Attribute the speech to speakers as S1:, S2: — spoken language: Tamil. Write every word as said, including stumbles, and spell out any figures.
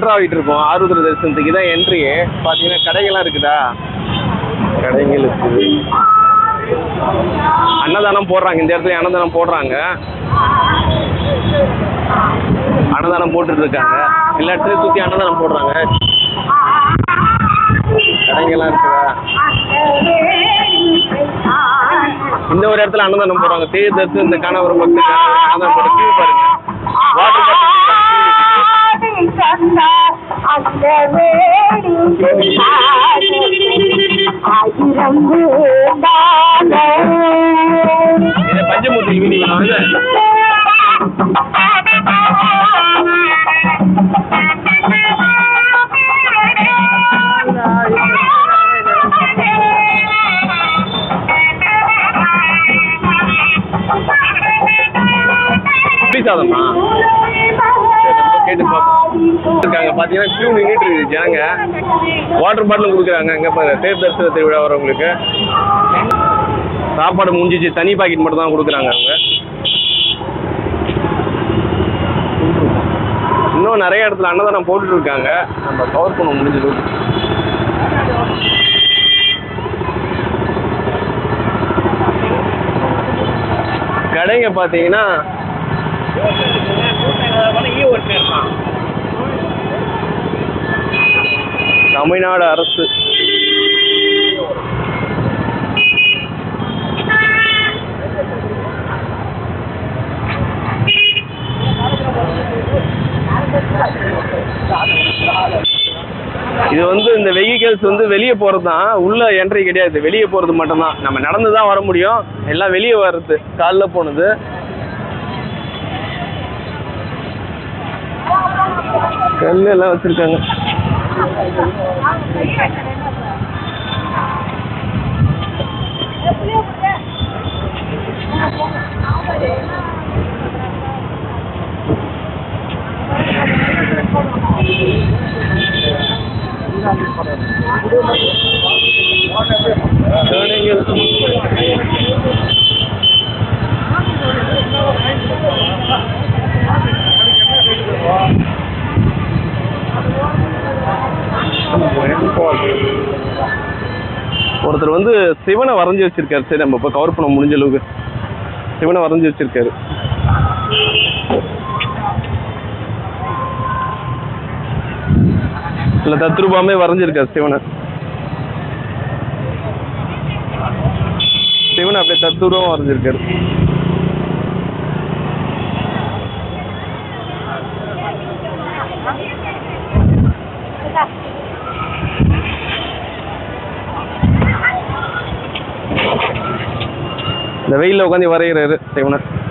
S1: என்ட்ரு ஆகிட்டு இருக்கோம் ஆருத்ர தரிசனத்துக்கு. தான் என்ட்ரி. பார்த்தீங்கன்னா கடைகள்லாம் இருக்குதா, கடைகள் இருக்குது. அன்னதானம் போடுறாங்க, இந்த இடத்துல அன்னதானம் போடுறாங்க. அன்னதானம் போட்டுட்டு இருக்காங்க, எல்லா இடத்துலையும் சுற்றி அன்னதானம் போடுறாங்க. கடைகள்லாம் இருக்குதா, இந்த ஒரு இடத்துல அன்னதானம் போடுறாங்க. தேர் தரிசனம் இந்த காணவரம் பக்தர் அன்னதானம் போட கியூ பாருங்க. வாட்டர் பாட்டில் பஞ்சமூர்த்தி வீதி சாதமா கேட்டு பார்ப்போம். பார்த்தீங்கன்னா கியூ நின்றுட்டு இருக்குது ஜனங்க. வாட்டர் பாட்டிலும் கொடுக்குறாங்க. இங்கே பாரு, தேர் தரிசன திருவிழா வரவங்களுக்கு சாப்பாடு முடிஞ்சிச்சு, தனி பாக்கெட் மட்டும் தான் கொடுக்குறாங்க அவங்க. இன்னும் நிறைய இடத்துல அன்னதானம் போட்டுட்டு இருக்காங்க. நம்ம கவர் பண்ண முடிஞ்சது. கடைங்க பார்த்தீங்கன்னா தமிழ்நாடு அரசு இது வந்து இந்த வெஹிக்கிள்ஸ் வந்து வெளியே போகிறது தான், உள்ள என்ட்ரி கிடையாது, வெளியே போகிறது மட்டும்தான். நம்ம நடந்து தான் வர முடியும். எல்லாம் வெளியே வர்றது, காலைல போனது. கல் எல்லாம் வச்சிருக்காங்க. ஒருத்தர் வந்து சிவனை வரைஞ்சி வச்சிருக்காரு. சரி, நம்ம இப்போ கவர் பண்ண முடிஞ்ச அளவுக்கு சிவனை வரைஞ்சி வச்சிருக்காரு. இல்லை, தத்ரூபாமே வரைஞ்சிருக்காரு சிவனை. சிவனை அப்படியே தத்ரூபம் வரைஞ்சிருக்காரு. இந்த வெயிலில் உட்காந்து வரைகிறாரு சிவனை.